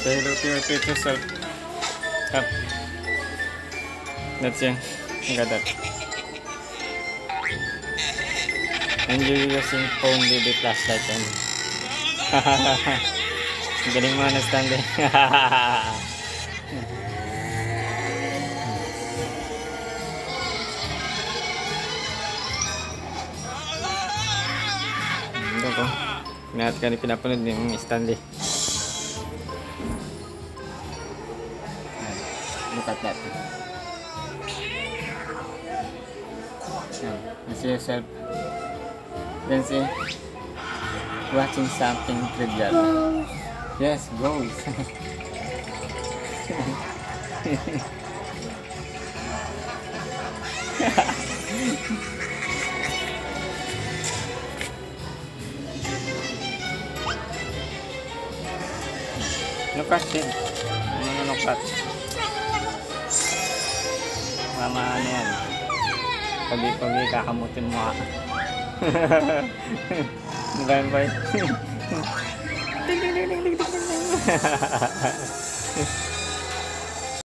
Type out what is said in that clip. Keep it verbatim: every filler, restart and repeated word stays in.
Say hello to your future self. Up. That's it. Look at that. Enjoy using phone with the flashlight on. Galing mo na, Stanley. Ito ko. Lahat ka rin pinapanood ni Stanley. Look at that. You see yourself. You can see watching something trivial. Yes, goals. Look at it. Ano look at? Mama ano yan? Pagi-pagi kakamutin mo ka. Diba yun, boy? Ding ding ding ding ding ding ding.